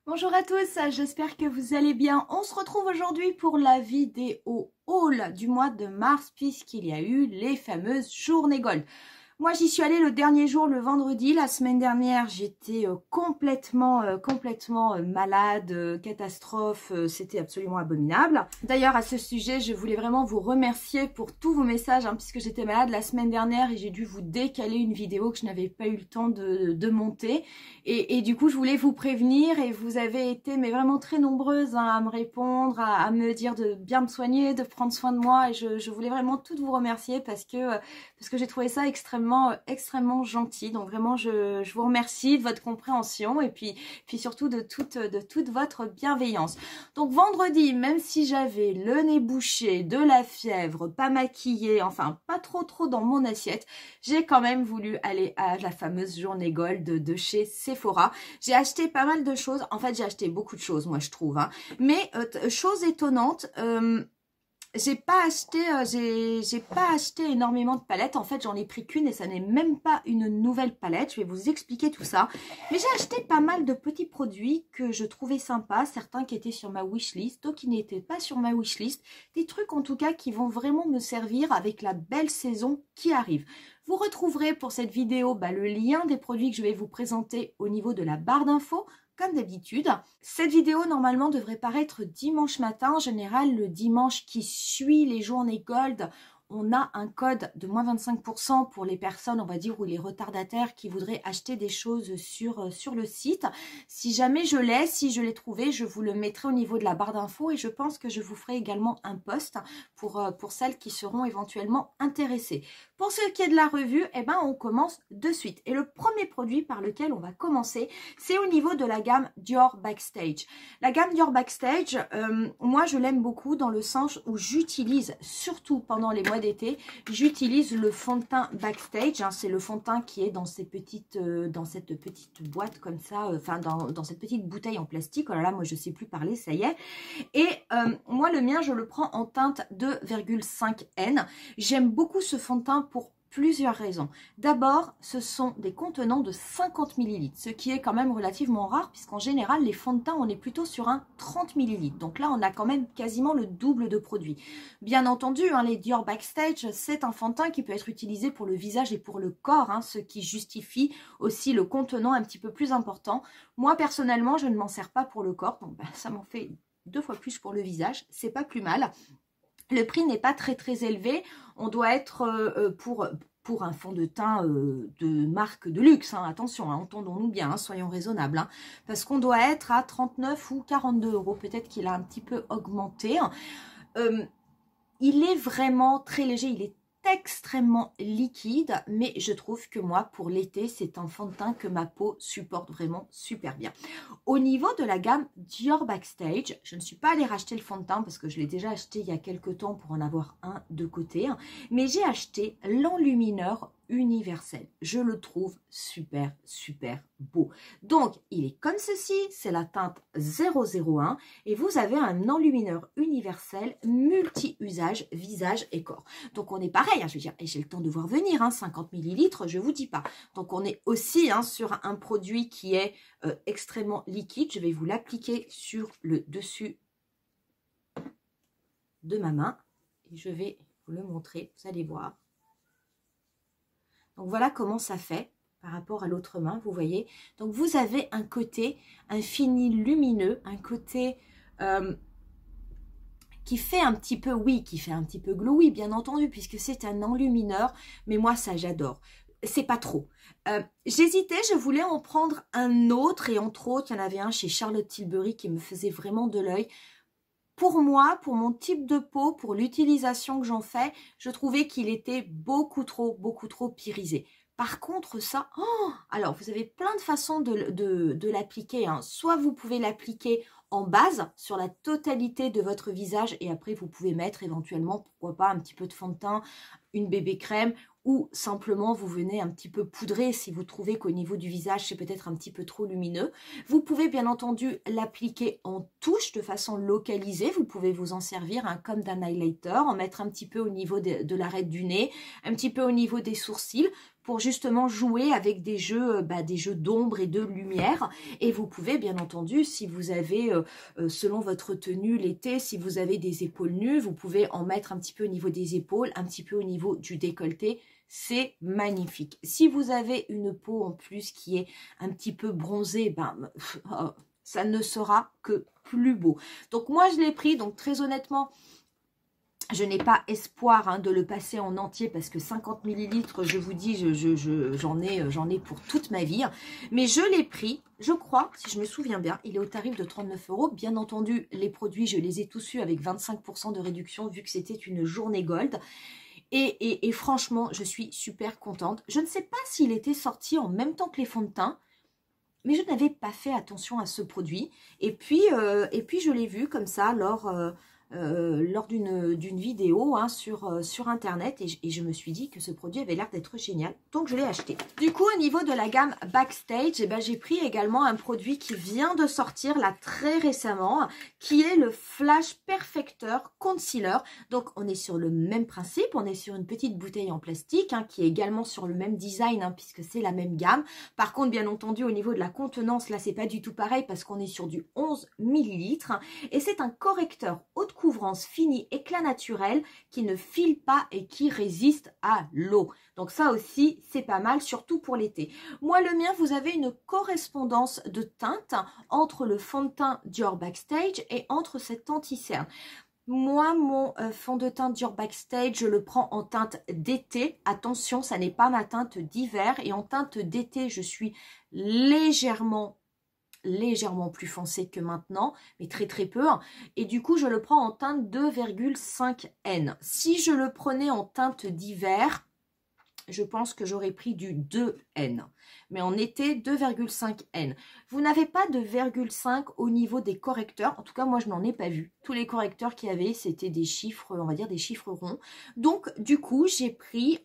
Bonjour à tous, j'espère que vous allez bien. On se retrouve aujourd'hui pour la vidéo haul du mois de mars puisqu'il y a eu les fameuses journées gold. Moi, j'y suis allée le dernier jour, le vendredi. La semaine dernière, j'étais complètement malade, catastrophe. C'était absolument abominable. D'ailleurs, à ce sujet, je voulais vraiment vous remercier pour tous vos messages, puisque j'étais malade la semaine dernière et j'ai dû vous décaler une vidéo que je n'avais pas eu le temps de monter. Et du coup, je voulais vous prévenir et vous avez été mais vraiment très nombreuses à me répondre, à me dire de bien me soigner, de prendre soin de moi. Et je voulais vraiment toutes vous remercier parce que j'ai trouvé ça extrêmement gentil. Donc vraiment, je vous remercie de votre compréhension et puis surtout de toute votre bienveillance. Donc vendredi, même si j'avais le nez bouché, de la fièvre, pas maquillée, enfin pas trop dans mon assiette, j'ai quand même voulu aller à la fameuse journée gold de chez Sephora. J'ai acheté pas mal de choses. En fait, j'ai acheté beaucoup de choses, moi je trouve. Mais chose étonnante, j'ai pas acheté énormément de palettes. En fait, j'en ai pris qu'une et ça n'est même pas une nouvelle palette. Je vais vous expliquer tout ça. Mais j'ai acheté pas mal de petits produits que je trouvais sympas. Certains qui étaient sur ma wishlist, d'autres qui n'étaient pas sur ma wishlist. Des trucs en tout cas qui vont vraiment me servir avec la belle saison qui arrive. Vous retrouverez pour cette vidéo le lien des produits que je vais vous présenter au niveau de la barre d'infos. Comme d'habitude, cette vidéo normalement devrait paraître dimanche matin. En général, le dimanche qui suit les journées gold, on a un code de moins 25% pour les personnes, on va dire, ou les retardataires qui voudraient acheter des choses sur le site. Si jamais je l'ai trouvé, je vous le mettrai au niveau de la barre d'infos et je pense que je vous ferai également un post pour celles qui seront éventuellement intéressées. Pour ce qui est de la revue, on commence de suite. Et le premier produit par lequel on va commencer, c'est au niveau de la gamme Dior Backstage. La gamme Dior Backstage, moi je l'aime beaucoup dans le sens où j'utilise, surtout pendant les mois d'été, j'utilise le fond de teint Backstage. C'est le fond de teint qui est dans cette petite boîte comme ça, dans cette petite bouteille en plastique. Oh là là, moi je sais plus parler, ça y est. Et moi le mien, je le prends en teinte 2,5N. J'aime beaucoup ce fond de teint pour plusieurs raisons. D'abord, ce sont des contenants de 50 ml, ce qui est quand même relativement rare puisqu'en général, les fonds de teint, on est plutôt sur un 30 ml. Donc là, on a quand même quasiment le double de produits. Bien entendu, les Dior Backstage, c'est un fond de teint qui peut être utilisé pour le visage et pour le corps, ce qui justifie aussi le contenant un petit peu plus important. Moi, personnellement, je ne m'en sers pas pour le corps, donc ça m'en fait 2 fois plus pour le visage. C'est pas plus mal. Le prix n'est pas très élevé. On doit être pour un fond de teint de marque de luxe, attention, entendons-nous bien, soyons raisonnables, parce qu'on doit être à 39 ou 42 €, peut-être qu'il a un petit peu augmenté. Il est vraiment très léger, il est extrêmement liquide, mais je trouve que moi, pour l'été, c'est un fond de teint que ma peau supporte vraiment super bien. Au niveau de la gamme Dior Backstage, je ne suis pas allée racheter le fond de teint parce que je l'ai déjà acheté il y a quelques temps pour en avoir un de côté, mais j'ai acheté l'enlumineur universel. Je le trouve super beau. Donc, il est comme ceci, c'est la teinte 001 et vous avez un enlumineur universel multi-usage, visage et corps. Donc, on est pareil, je veux dire, et j'ai le temps de voir venir, 50 ml, je vous dis pas. Donc, on est aussi sur un produit qui est extrêmement liquide. Je vais vous l'appliquer sur le dessus de ma main et je vais vous le montrer, vous allez voir. Donc voilà comment ça fait par rapport à l'autre main, vous voyez. Donc vous avez un côté, un fini lumineux, un côté qui fait un petit peu, qui fait un petit peu glowy, bien entendu, puisque c'est un enlumineur. Mais moi, ça, j'adore. C'est pas trop. J'hésitais, je voulais en prendre un autre. Et entre autres, il y en avait un chez Charlotte Tilbury qui me faisait vraiment de l'œil. Pour moi, pour mon type de peau, pour l'utilisation que j'en fais, je trouvais qu'il était beaucoup trop irisé. Par contre, ça, alors vous avez plein de façons de l'appliquer. Soit vous pouvez l'appliquer en base sur la totalité de votre visage et après vous pouvez mettre éventuellement, pourquoi pas, un petit peu de fond de teint, une bébé crème ou simplement vous venez un petit peu poudrer si vous trouvez qu'au niveau du visage c'est peut-être un petit peu trop lumineux. Vous pouvez bien entendu l'appliquer en touche de façon localisée, vous pouvez vous en servir comme d'un highlighter, en mettre un petit peu au niveau de l'arête du nez, un petit peu au niveau des sourcils. pour justement jouer avec des jeux d'ombre et de lumière. Et vous pouvez bien entendu, si vous avez, selon votre tenue l'été, si vous avez des épaules nues, vous pouvez en mettre un petit peu au niveau des épaules, un petit peu au niveau du décolleté. C'est magnifique. Si vous avez une peau en plus qui est un petit peu bronzée, ça ne sera que plus beau. Donc moi je l'ai pris, donc très honnêtement, je n'ai pas espoir de le passer en entier parce que 50 ml, je vous dis, j'en ai pour toute ma vie. Mais je l'ai pris, je crois, si je me souviens bien, il est au tarif de 39 €. Bien entendu, les produits, je les ai tous eus avec 25% de réduction vu que c'était une journée gold. Et franchement, je suis super contente. Je ne sais pas s'il était sorti en même temps que les fonds de teint, mais je n'avais pas fait attention à ce produit. Et puis je l'ai vu comme ça lors d'une vidéo sur internet et je me suis dit que ce produit avait l'air d'être génial, donc je l'ai acheté. Du coup, au niveau de la gamme Backstage, j'ai pris également un produit qui vient de sortir là très récemment, qui est le Flash Perfector Concealer. Donc on est sur le même principe, on est sur une petite bouteille en plastique qui est également sur le même design puisque c'est la même gamme. Par contre, bien entendu, au niveau de la contenance, là c'est pas du tout pareil parce qu'on est sur du 11 ml et c'est un correcteur haute couvrance fini éclat naturel qui ne file pas et qui résiste à l'eau. Donc ça aussi, c'est pas mal, surtout pour l'été. Moi, le mien, vous avez une correspondance de teinte entre le fond de teint Dior Backstage et entre cet anti-cerne. Moi, mon fond de teint Dior Backstage, je le prends en teinte d'été. Attention, ça n'est pas ma teinte d'hiver. Et en teinte d'été, je suis légèrement plus foncé que maintenant, mais très très peu. Et du coup, je le prends en teinte 2,5N. Si je le prenais en teinte d'hiver, je pense que j'aurais pris du 2N. Mais en été, 2,5N. Vous n'avez pas de 0,5 au niveau des correcteurs. En tout cas, moi, je n'en ai pas vu. Tous les correcteurs qu'il y avait, c'était des chiffres, on va dire des chiffres ronds. Donc, du coup, j'ai pris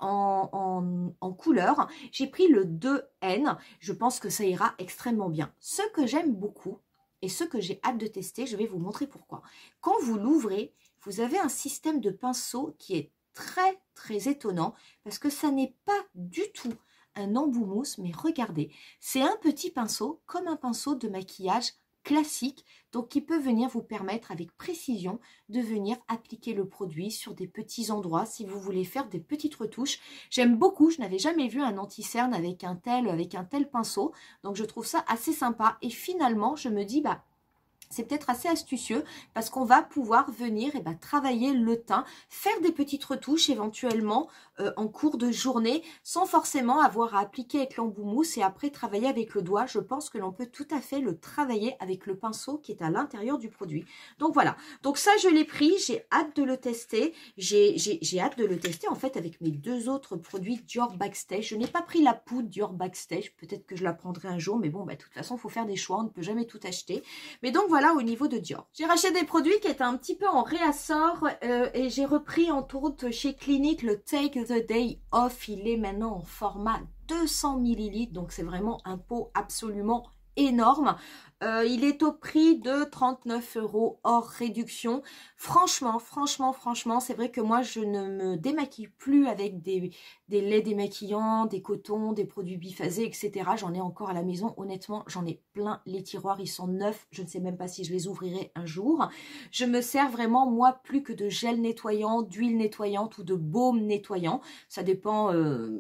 en couleur, j'ai pris le 2N. Je pense que ça ira extrêmement bien. Ce que j'aime beaucoup et ce que j'ai hâte de tester, je vais vous montrer pourquoi. Quand vous l'ouvrez, vous avez un système de pinceau qui est très très étonnant parce que ça n'est pas du tout un embout mousse, mais regardez, c'est un petit pinceau comme un pinceau de maquillage classique, donc qui peut venir vous permettre avec précision de venir appliquer le produit sur des petits endroits si vous voulez faire des petites retouches. J'aime beaucoup, je n'avais jamais vu un anti-cerne avec un tel pinceau, donc je trouve ça assez sympa et finalement je me dis c'est peut-être assez astucieux parce qu'on va pouvoir venir travailler le teint, faire des petites retouches éventuellement en cours de journée sans forcément avoir à appliquer avec l'embout mousse et après travailler avec le doigt. Je pense que l'on peut tout à fait le travailler avec le pinceau qui est à l'intérieur du produit. Donc voilà, donc ça je l'ai pris, j'ai hâte de le tester. J'ai hâte de le tester en fait avec mes deux autres produits Dior Backstage. Je n'ai pas pris la poudre Dior Backstage, peut-être que je la prendrai un jour, mais bon, de toute façon, il faut faire des choix, on ne peut jamais tout acheter. Mais donc voilà au niveau de Dior. J'ai racheté des produits qui étaient un petit peu en réassort et j'ai repris entre autres chez Clinique le Take the Day Off. Il est maintenant en format 200 ml, donc c'est vraiment un pot absolument énorme. Il est au prix de 39 € hors réduction. Franchement, c'est vrai que moi, je ne me démaquille plus avec des laits démaquillants, des cotons, des produits biphasés, etc. J'en ai encore à la maison. Honnêtement, j'en ai plein les tiroirs. Ils sont neufs. Je ne sais même pas si je les ouvrirai un jour. Je me sers vraiment, moi, plus que de gel nettoyant, d'huile nettoyante ou de baume nettoyant. Ça dépend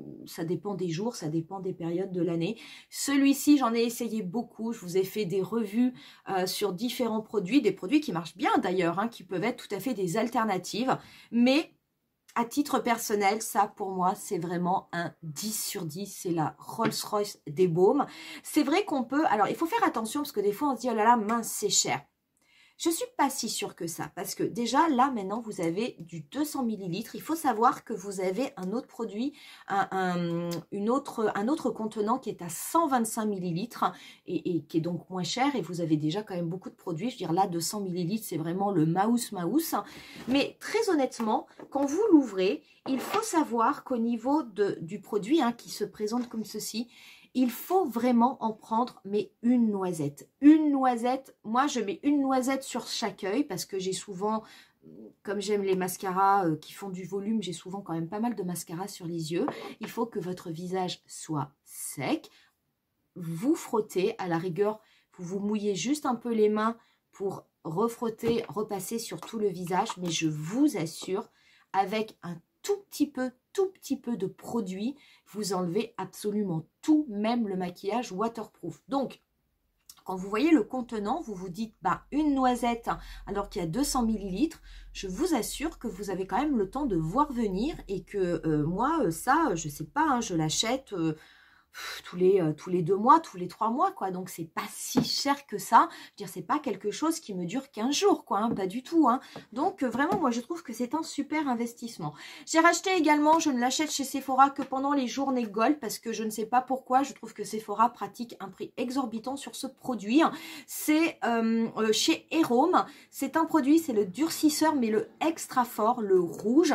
des jours, ça dépend des périodes de l'année. Celui-ci, j'en ai essayé beaucoup. Je vous ai fait des revues sur différents produits, des produits qui marchent bien d'ailleurs, qui peuvent être tout à fait des alternatives, mais à titre personnel, ça pour moi c'est vraiment un 10 sur 10, c'est la Rolls-Royce des baumes. C'est vrai qu'on peut, alors il faut faire attention parce que des fois on se dit oh là là mince c'est cher. Je ne suis pas si sûre que ça, parce que déjà, là, maintenant, vous avez du 200 ml. Il faut savoir que vous avez un autre produit, un autre contenant qui est à 125 ml et qui est donc moins cher. Et vous avez déjà quand même beaucoup de produits. Je veux dire, là, 200 ml, c'est vraiment le mouse. Mais très honnêtement, quand vous l'ouvrez, il faut savoir qu'au niveau du produit qui se présente comme ceci, il faut vraiment en prendre, mais une noisette. Une noisette, moi je mets une noisette sur chaque œil parce que j'ai souvent comme j'aime les mascaras qui font du volume, j'ai souvent quand même pas mal de mascara sur les yeux. Il faut que votre visage soit sec. Vous frottez, à la rigueur, vous vous mouillez juste un peu les mains pour refrotter, repasser sur tout le visage. Mais je vous assure, avec un tout petit peu de produit, vous enlevez absolument tout, même le maquillage waterproof. Donc, quand vous voyez le contenant, vous vous dites bah, une noisette alors qu'il y a 200 ml. Je vous assure que vous avez quand même le temps de voir venir et que moi, ça, je sais pas, hein, je l'achète tous les 2 mois, tous les 3 mois, quoi. Donc, c'est pas si cher que ça. Je veux dire, c'est pas quelque chose qui me dure 15 jours, quoi, hein, pas du tout, hein. Donc, vraiment, moi, je trouve que c'est un super investissement. J'ai racheté également, je ne l'achète chez Sephora que pendant les journées Gold, parce que je ne sais pas pourquoi, je trouve que Sephora pratique un prix exorbitant sur ce produit. C'est chez Erome. C'est un produit, c'est le durcisseur, mais le extra fort, le rouge.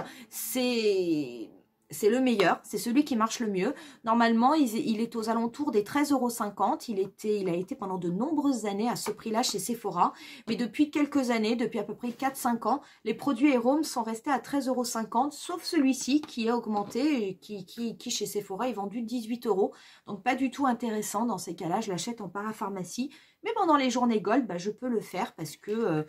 C'est le meilleur, c'est celui qui marche le mieux. Normalement, il est aux alentours des 13,50 €. Il a été pendant de nombreuses années à ce prix-là chez Sephora. Mais depuis quelques années, depuis à peu près 4-5 ans, les produits Erome sont restés à 13,50 €, sauf celui-ci qui a augmenté et qui chez Sephora est vendu 18 €. Donc pas du tout intéressant dans ces cas-là. Je l'achète en parapharmacie. Mais pendant les journées Gold, bah, je peux le faire parce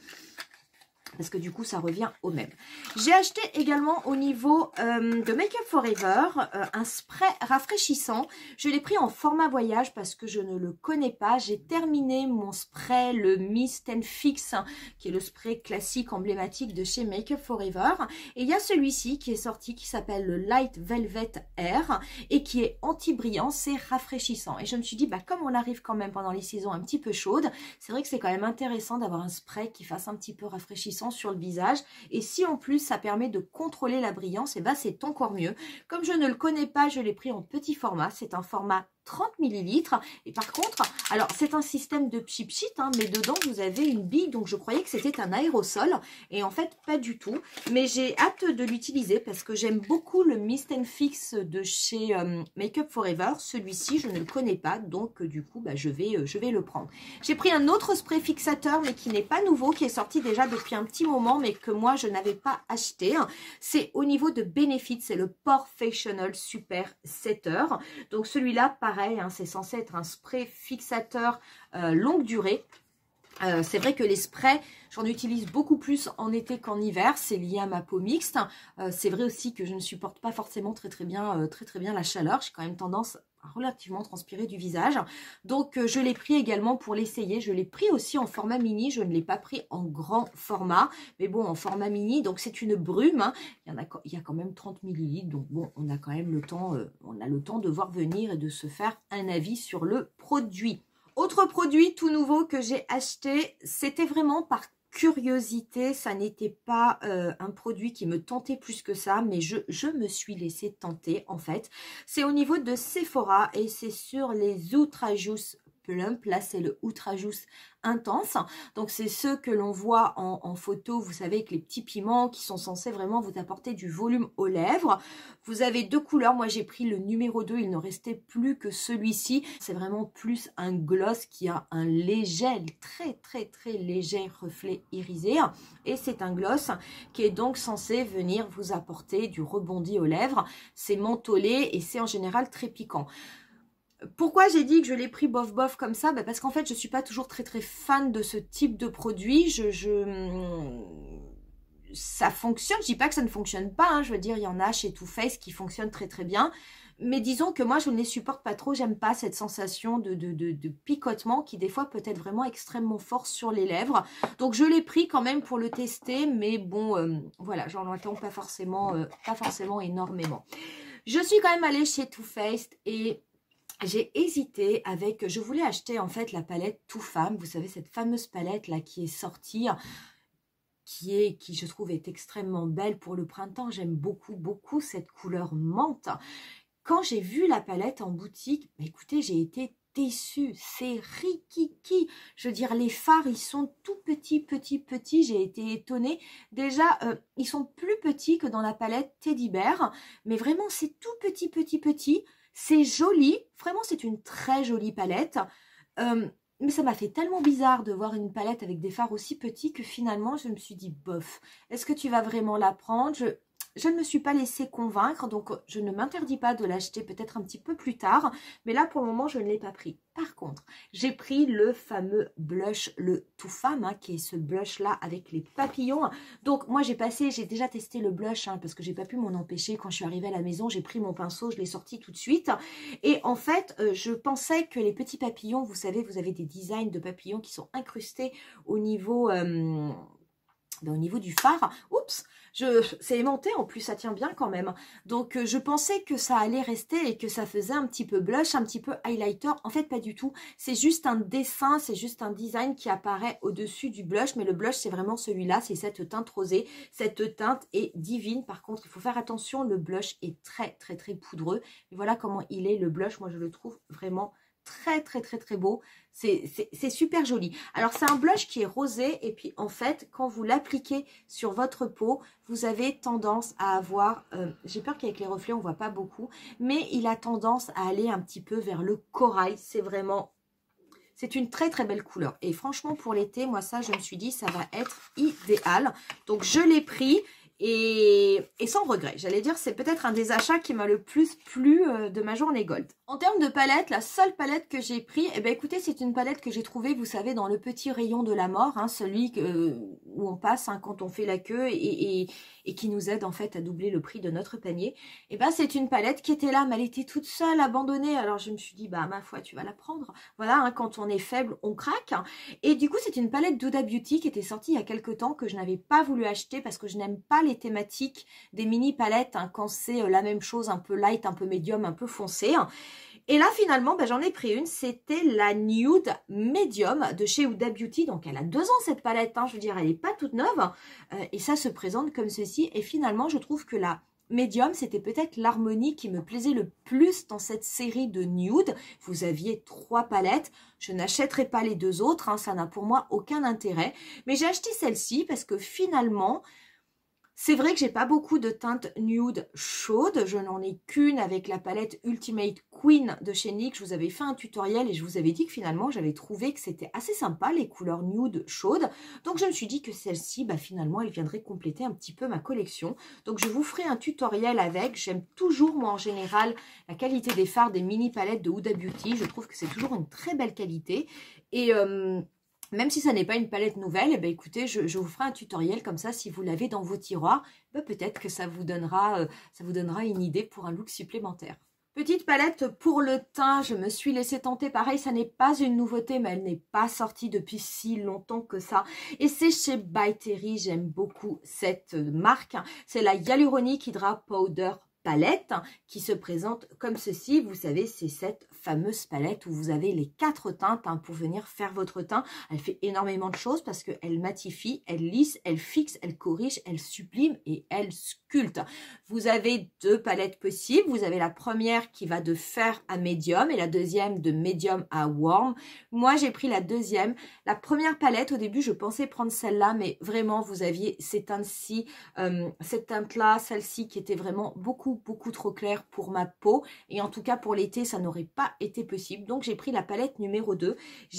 que du coup, ça revient au même. J'ai acheté également au niveau de Make Up For Ever un spray rafraîchissant. Je l'ai pris en format voyage parce que je ne le connais pas. J'ai terminé mon spray, le Mist and Fix, qui est le spray classique emblématique de chez Make Up For Ever. Et il y a celui-ci qui est sorti, qui s'appelle le Light Velvet Air et qui est anti-brillant, c'est rafraîchissant. Et je me suis dit, bah, comme on arrive quand même pendant les saisons un petit peu chaudes, c'est vrai que c'est quand même intéressant d'avoir un spray qui fasse un petit peu rafraîchissant sur le visage, et si en plus ça permet de contrôler la brillance, et ben c'est encore mieux. Comme je ne le connais pas, je l'ai pris en petit format, c'est un format 30 ml. Et par contre, alors c'est un système de pchit, hein, mais dedans vous avez une bille, donc je croyais que c'était un aérosol, et en fait pas du tout. Mais j'ai hâte de l'utiliser parce que j'aime beaucoup le Mist and Fix de chez Make Up For Ever. Celui-ci, je ne le connais pas, donc du coup, bah, je vais le prendre. J'ai pris un autre spray fixateur, mais qui n'est pas nouveau, qui est sorti déjà depuis un petit moment, mais que moi je n'avais pas acheté. C'est au niveau de Benefit, c'est le Porefessional Super Setter. Donc celui-là, pareil, hein, c'est censé être un spray fixateur longue durée. C'est vrai que les sprays, j'en utilise beaucoup plus en été qu'en hiver, c'est lié à ma peau mixte. C'est vrai aussi que je ne supporte pas forcément très bien la chaleur, j'ai quand même tendance à relativement transpirer du visage. Donc je l'ai pris également pour l'essayer, je l'ai pris aussi en format mini, je ne l'ai pas pris en grand format, mais bon en format mini, donc c'est une brume, hein. Il y a quand même 30 ml, donc bon on a quand même le temps, on a le temps de voir venir et de se faire un avis sur le produit. Autre produit tout nouveau que j'ai acheté, c'était vraiment par curiosité, ça n'était pas un produit qui me tentait plus que ça, mais je me suis laissée tenter en fait. C'est au niveau de Sephora et c'est sur les Ultra Juice Plump, là c'est le Ultra Juice Intense, donc c'est ceux que l'on voit en photo, vous savez, avec les petits piments qui sont censés vraiment vous apporter du volume aux lèvres. Vous avez 2 couleurs, moi j'ai pris le numéro 2, il ne restait plus que celui-ci. C'est vraiment plus un gloss qui a un léger, très léger reflet irisé, et c'est un gloss qui est donc censé venir vous apporter du rebondi aux lèvres. C'est mentholé et c'est en général très piquant. Pourquoi j'ai dit que je l'ai pris bof comme ça, bah parce qu'en fait je suis pas toujours très fan de ce type de produit. Ça fonctionne, je dis pas que ça ne fonctionne pas, hein. Je veux dire il y en a chez Too Faced qui fonctionnent très bien, mais disons que moi je ne les supporte pas trop. J'aime pas cette sensation de picotement qui des fois peut être vraiment extrêmement fort sur les lèvres. Donc je l'ai pris quand même pour le tester, mais bon voilà, j'en attends pas forcément énormément. Je suis quand même allée chez Too Faced et j'ai hésité avec, je voulais acheter en fait la palette Too Femme, vous savez cette fameuse palette là qui est sortie, qui je trouve est extrêmement belle pour le printemps. J'aime beaucoup cette couleur menthe. Quand j'ai vu la palette en boutique, bah, écoutez, j'ai été déçue, c'est rikiki. Je veux dire, les fards, ils sont tout petits, j'ai été étonnée. Déjà, ils sont plus petits que dans la palette Teddy Bear, mais vraiment, c'est tout petit. C'est joli, vraiment c'est une très jolie palette. Mais ça m'a fait tellement bizarre de voir une palette avec des fards aussi petits que finalement, je me suis dit, bof, est-ce que tu vas vraiment la prendre? Je ne me suis pas laissée convaincre, donc je ne m'interdis pas de l'acheter peut-être un petit peu plus tard. Mais là, pour le moment, je ne l'ai pas pris. Par contre, j'ai pris le fameux blush, le Too Femme, hein, qui est ce blush-là avec les papillons. Donc, moi, j'ai déjà testé le blush, hein, parce que j'ai pas pu m'en empêcher. Quand je suis arrivée à la maison, j'ai pris mon pinceau, je l'ai sorti tout de suite. Et en fait, je pensais que les petits papillons, vous savez, vous avez des designs de papillons qui sont incrustés au niveau... au niveau du fard. Oups, c'est aimanté en plus, ça tient bien quand même. Donc je pensais que ça allait rester et que ça faisait un petit peu blush, un petit peu highlighter. En fait, pas du tout. C'est juste un dessin, c'est juste un design qui apparaît au-dessus du blush. Mais le blush, c'est vraiment celui-là, c'est cette teinte rosée. Cette teinte est divine. Par contre, il faut faire attention, le blush est très, très, très poudreux. Et voilà comment il est, le blush. Moi, je le trouve vraiment très très très très beau, c'est super joli. Alors c'est un blush qui est rosé et puis en fait quand vous l'appliquez sur votre peau, vous avez tendance à avoir, j'ai peur qu'avec les reflets on voit pas beaucoup, mais il a tendance à aller un petit peu vers le corail. C'est une très très belle couleur et franchement pour l'été, moi ça je me suis dit ça va être idéal. Donc je l'ai pris. Et sans regret, j'allais dire, c'est peut-être un des achats qui m'a le plus plu de ma journée gold. En termes de palette, la seule palette que j'ai pris, eh bien écoutez, c'est une palette que j'ai trouvée, vous savez, dans le petit rayon de la mort, hein, celui où on passe hein, quand on fait la queue et qui nous aide en fait à doubler le prix de notre panier. Eh bien c'est une palette qui était là, mais elle était toute seule, abandonnée. Alors je me suis dit, bah ma foi, tu vas la prendre. Voilà, hein, quand on est faible, on craque. Et du coup, c'est une palette d'Huda Beauty qui était sortie il y a quelques temps, que je n'avais pas voulu acheter parce que je n'aime pas les thématiques des mini palettes hein, quand c'est la même chose, un peu light, un peu médium, un peu foncé. Et là finalement j'en ai pris une, c'était la Nude Medium de chez Huda Beauty. Donc elle a 2 ans cette palette, hein, je veux dire elle n'est pas toute neuve et ça se présente comme ceci. Et finalement je trouve que la Medium, c'était peut-être l'harmonie qui me plaisait le plus dans cette série de nude. Vous aviez 3 palettes. Je n'achèterai pas les 2 autres, hein, ça n'a pour moi aucun intérêt. Mais j'ai acheté celle-ci parce que finalement, c'est vrai que j'ai pas beaucoup de teintes nude chaudes. Je n'en ai qu'une avec la palette Ultimate Queen de chez NYX. Je vous avais fait un tutoriel et je vous avais dit que finalement, j'avais trouvé que c'était assez sympa, les couleurs nude chaudes. Donc, je me suis dit que celle-ci, finalement, elle viendrait compléter un petit peu ma collection. Donc, je vous ferai un tutoriel avec. J'aime toujours, moi, en général, la qualité des fards des mini palettes de Huda Beauty. Je trouve que c'est toujours une très belle qualité. Et... même si ça n'est pas une palette nouvelle, eh bien, écoutez, je vous ferai un tutoriel comme ça, si vous l'avez dans vos tiroirs, peut-être que ça vous donnera une idée pour un look supplémentaire. Petite palette pour le teint, je me suis laissée tenter, pareil, ça n'est pas une nouveauté, mais elle n'est pas sortie depuis si longtemps que ça. Et c'est chez By Terry, j'aime beaucoup cette marque, c'est la Hyaluronic Hydra Powder palette qui se présente comme ceci. Vous savez, c'est cette fameuse palette où vous avez les 4 teintes hein, pour venir faire votre teint. Elle fait énormément de choses parce qu'elle matifie, elle lisse, elle fixe, elle corrige, elle sublime et elle sculpte. Vous avez 2 palettes possibles. Vous avez la première qui va de fair à médium et la deuxième de médium à warm. Moi, j'ai pris la deuxième. La première palette, au début, je pensais prendre celle-là, mais vraiment, vous aviez ces teintes-ci, cette teinte-là, celle-ci qui était vraiment beaucoup trop claire pour ma peau. Et en tout cas, pour l'été, ça n'aurait pas été possible. Donc, j'ai pris la palette numéro 2.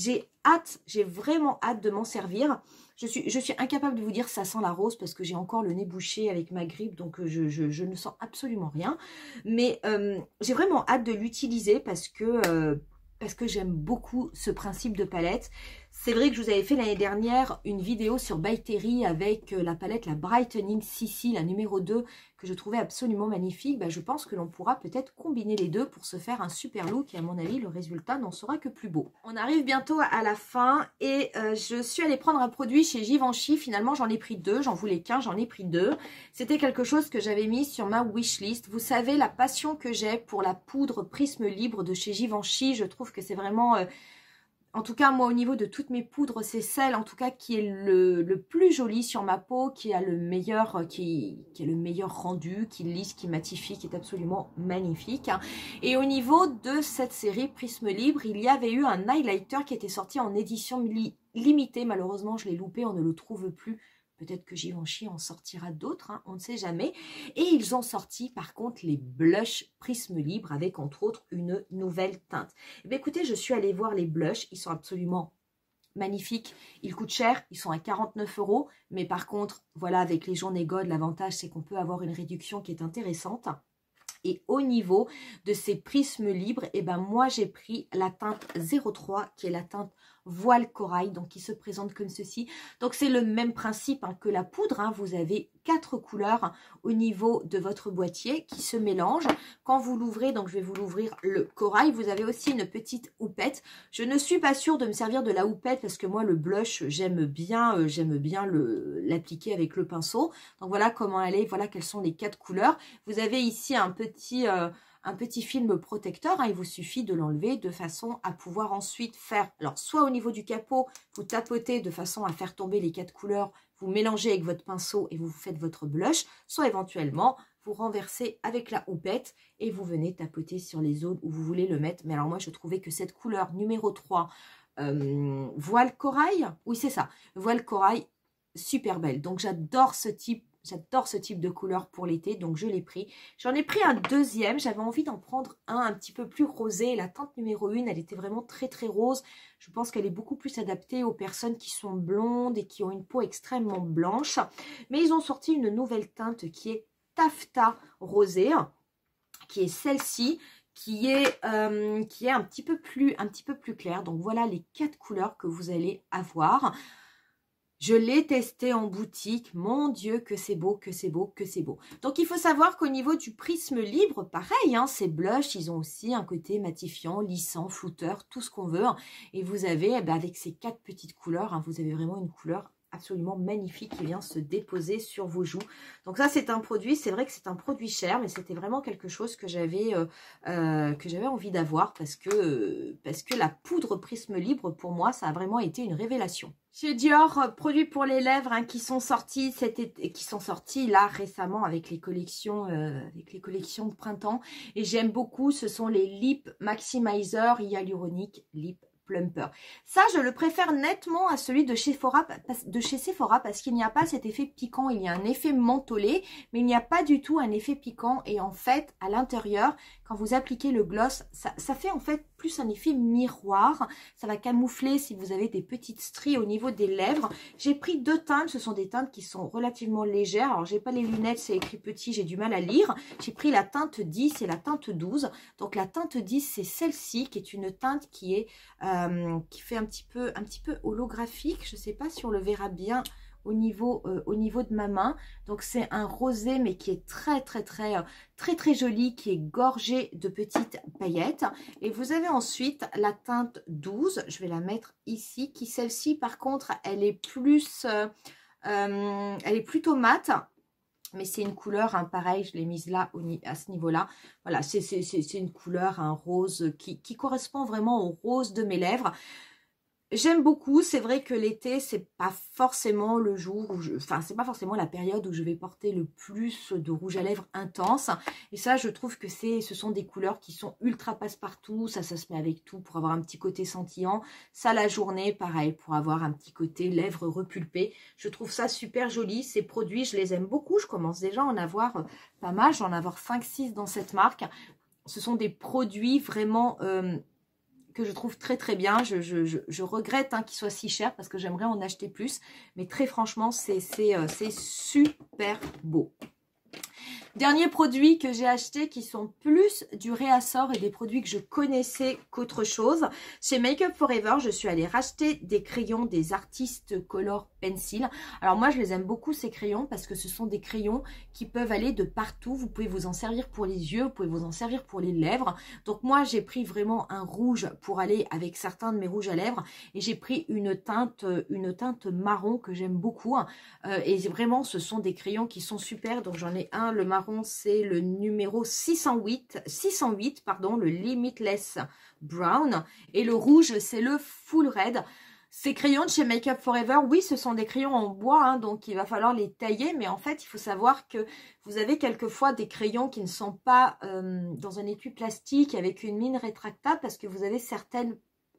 J'ai vraiment hâte de m'en servir. Je suis incapable de vous dire ça sent la rose parce que j'ai encore le nez bouché avec ma grippe, donc je ne sens absolument rien. Mais j'ai vraiment hâte de l'utiliser parce que j'aime beaucoup ce principe de palette. C'est vrai que je vous avais fait l'année dernière une vidéo sur By Terry avec la palette, la Brightening CC, la numéro 2, que je trouvais absolument magnifique. Je pense que l'on pourra peut-être combiner les deux pour se faire un super look et à mon avis, le résultat n'en sera que plus beau. On arrive bientôt à la fin et je suis allée prendre un produit chez Givenchy. Finalement, j'en ai pris 2, j'en voulais qu'un, j'en ai pris 2. C'était quelque chose que j'avais mis sur ma wishlist. Vous savez, la passion que j'ai pour la poudre Prisme Libre de chez Givenchy, je trouve que c'est vraiment... en tout cas, moi, au niveau de toutes mes poudres, c'est celle, en tout cas, qui est le plus joli sur ma peau, qui a le meilleur, qui a le meilleur rendu, qui lisse, qui matifie, qui est absolument magnifique. Et au niveau de cette série Prisme Libre, il y avait eu un highlighter qui était sorti en édition limitée. Malheureusement, je l'ai loupé, on ne le trouve plus peut-être que Givenchy en sortira d'autres, hein, on ne sait jamais. Et ils ont sorti par contre les blushs Prisme Libre avec entre autres une nouvelle teinte. Et bien écoutez, je suis allée voir les blushs, ils sont absolument magnifiques. Ils coûtent cher, ils sont à 49 €. Mais par contre, voilà, avec les journées Gold, l'avantage c'est qu'on peut avoir une réduction qui est intéressante. Et au niveau de ces prismes libres, et ben moi j'ai pris la teinte 03 qui est la teinte voile corail, donc qui se présente comme ceci. Donc c'est le même principe hein, que la poudre, hein. Vous avez 4 couleurs au niveau de votre boîtier qui se mélangent. Quand vous l'ouvrez, donc je vais vous l'ouvrir le corail, vous avez aussi une petite houppette. Je ne suis pas sûre de me servir de la houppette parce que moi le blush j'aime bien l'appliquer avec le pinceau. Donc voilà comment elle est, voilà quelles sont les 4 couleurs. Vous avez ici un petit film protecteur, hein, il vous suffit de l'enlever de façon à pouvoir ensuite faire, alors soit au niveau du capot, vous tapotez de façon à faire tomber les 4 couleurs, vous mélangez avec votre pinceau et vous faites votre blush, soit éventuellement vous renversez avec la houppette et vous venez tapoter sur les zones où vous voulez le mettre. Mais alors moi je trouvais que cette couleur numéro 3, voile corail, oui c'est ça, voile corail, super belle. Donc j'adore ce type de couleur pour l'été, donc je l'ai pris. J'en ai pris un deuxième, j'avais envie d'en prendre un petit peu plus rosé. La teinte numéro 1, elle était vraiment très très rose. Je pense qu'elle est beaucoup plus adaptée aux personnes qui sont blondes et qui ont une peau extrêmement blanche. Mais ils ont sorti une nouvelle teinte qui est taffetas rosé, qui est celle-ci, qui est un petit peu plus claire. Donc voilà les 4 couleurs que vous allez avoir. Je l'ai testé en boutique, mon Dieu que c'est beau, que c'est beau, que c'est beau. Donc il faut savoir qu'au niveau du prisme libre, pareil, hein, ces blushs, ils ont aussi un côté matifiant, lissant, flouteur, tout ce qu'on veut. Et vous avez, avec ces 4 petites couleurs, hein, vous avez vraiment une couleur absolument magnifique qui vient se déposer sur vos joues. Donc ça c'est un produit, c'est vrai que c'est un produit cher, mais c'était vraiment quelque chose que j'avais envie d'avoir parce que la poudre prisme libre pour moi ça a vraiment été une révélation. Chez Dior, produits pour les lèvres hein, qui sont sortis là récemment avec les collections de printemps et j'aime beaucoup, ce sont les Lip Maximizer Hyaluronic Lip Plumper. Ça, je le préfère nettement à celui de chez Sephora parce qu'il n'y a pas cet effet piquant. Il y a un effet mentholé, mais il n'y a pas du tout un effet piquant. Et en fait, à l'intérieur, quand vous appliquez le gloss, ça fait en fait plus un effet miroir. Ça va camoufler si vous avez des petites stries au niveau des lèvres. J'ai pris 2 teintes. Ce sont des teintes qui sont relativement légères. Alors, j'ai pas les lunettes, c'est écrit petit, j'ai du mal à lire. J'ai pris la teinte 10 et la teinte 12. Donc, la teinte 10, c'est celle-ci qui est une teinte qui est... qui fait un petit peu holographique. Je ne sais pas si on le verra bien au niveau de ma main. Donc c'est un rosé mais qui est très joli, qui est gorgé de petites paillettes. Et vous avez ensuite la teinte 12, je vais la mettre ici, qui celle-ci par contre elle est plus elle est plutôt mate. Mais c'est une couleur, hein, pareil, je l'ai mise là, à ce niveau-là. Voilà, c'est une couleur, un rose qui correspond vraiment au rose de mes lèvres. J'aime beaucoup, c'est vrai que l'été, c'est pas forcément le jour où c'est pas forcément la période où je vais porter le plus de rouge à lèvres intense. Et ça, je trouve que ce sont des couleurs qui sont ultra passe-partout. Ça se met avec tout pour avoir un petit côté scintillant. Ça, la journée, pareil, pour avoir un petit côté lèvres repulpées. Je trouve ça super joli. Ces produits, je les aime beaucoup. Je commence déjà à en avoir pas mal. J'en ai 5-6 dans cette marque. Ce sont des produits vraiment... que je trouve très bien. Je regrette hein, qu'il soit si cher parce que j'aimerais en acheter plus. Mais très franchement, c'est super beau. Dernier produit que j'ai acheté qui sont plus du réassort et des produits que je connaissais qu'autre chose. Chez Make Up For Ever, je suis allée racheter des crayons des Artist Color Pencil. Alors moi, je les aime beaucoup ces crayons parce que ce sont des crayons qui peuvent aller de partout. Vous pouvez vous en servir pour les yeux, vous pouvez vous en servir pour les lèvres. Donc moi, j'ai pris vraiment un rouge pour aller avec certains de mes rouges à lèvres et j'ai pris une teinte marron que j'aime beaucoup. Et vraiment, ce sont des crayons qui sont super. Donc j'en ai un, le marron, c'est le numéro 608, le Limitless Brown. Et le rouge, c'est le Full Red. Ces crayons de chez Make Up For Ever, oui, ce sont des crayons en bois, hein, donc il va falloir les tailler. Mais en fait, il faut savoir que vous avez quelquefois des crayons qui ne sont pas dans un étui plastique avec une mine rétractable parce que vous avez certaines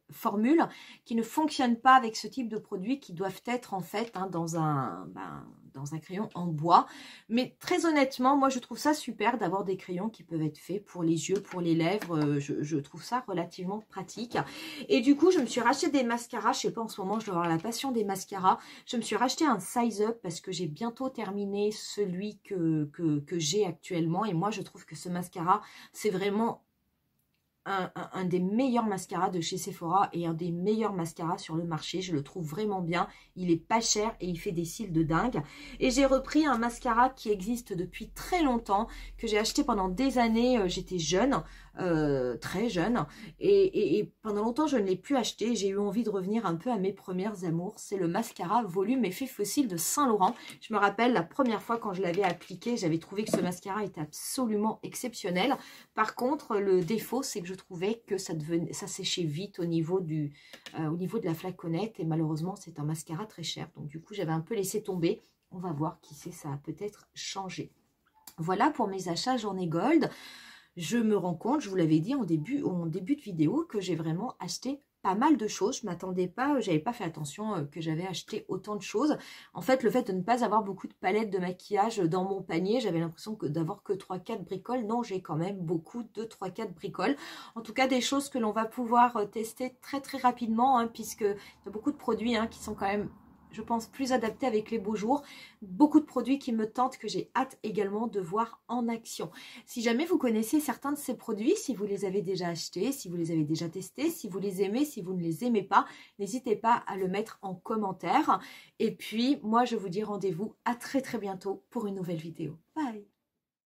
formules qui ne fonctionnent pas avec ce type de produits qui doivent être en fait dans un crayon en bois. Mais très honnêtement, moi je trouve ça super d'avoir des crayons qui peuvent être faits pour les yeux, pour les lèvres. Je trouve ça relativement pratique. Et du coup, je me suis racheté des mascaras. Je sais pas, en ce moment, je dois avoir la passion des mascaras. Je me suis racheté un Size Up parce que j'ai bientôt terminé celui que j'ai actuellement. Et moi, je trouve que ce mascara, c'est vraiment un des meilleurs mascaras de chez Sephora et un des meilleurs mascaras sur le marché. Je le trouve vraiment bien. Il est pas cher et il fait des cils de dingue. Et j'ai repris un mascara qui existe depuis très longtemps, que j'ai acheté pendant des années. J'étais jeune, très jeune. Et pendant longtemps, je ne l'ai plus acheté. J'ai eu envie de revenir un peu à mes premières amours. C'est le mascara Volume Effet Fossile de Saint Laurent. Je me rappelle la première fois quand je l'avais appliqué, j'avais trouvé que ce mascara était absolument exceptionnel. Par contre, le défaut, c'est que je trouvais que ça séchait vite au niveau de la flaconnette. Et malheureusement, c'est un mascara très cher. Donc du coup, j'avais un peu laissé tomber. On va voir, qui sait, ça a peut-être changé. Voilà pour mes achats Journée Gold. Je me rends compte, je vous l'avais dit en début de vidéo, que j'ai vraiment acheté pas mal de choses. Je m'attendais pas, j'avais pas fait attention que j'avais acheté autant de choses. En fait, le fait de ne pas avoir beaucoup de palettes de maquillage dans mon panier, j'avais l'impression d'avoir que 3-4 bricoles. Non, j'ai quand même beaucoup de 3-4 bricoles. En tout cas, des choses que l'on va pouvoir tester très très rapidement, puisque il y a beaucoup de produits qui sont quand même, je pense, plus adaptés avec les beaux jours. Beaucoup de produits qui me tentent, que j'ai hâte également de voir en action. Si jamais vous connaissez certains de ces produits, si vous les avez déjà achetés, si vous les avez déjà testés, si vous les aimez, si vous ne les aimez pas, n'hésitez pas à le mettre en commentaire. Et puis, moi, je vous dis rendez-vous à très très bientôt pour une nouvelle vidéo. Bye!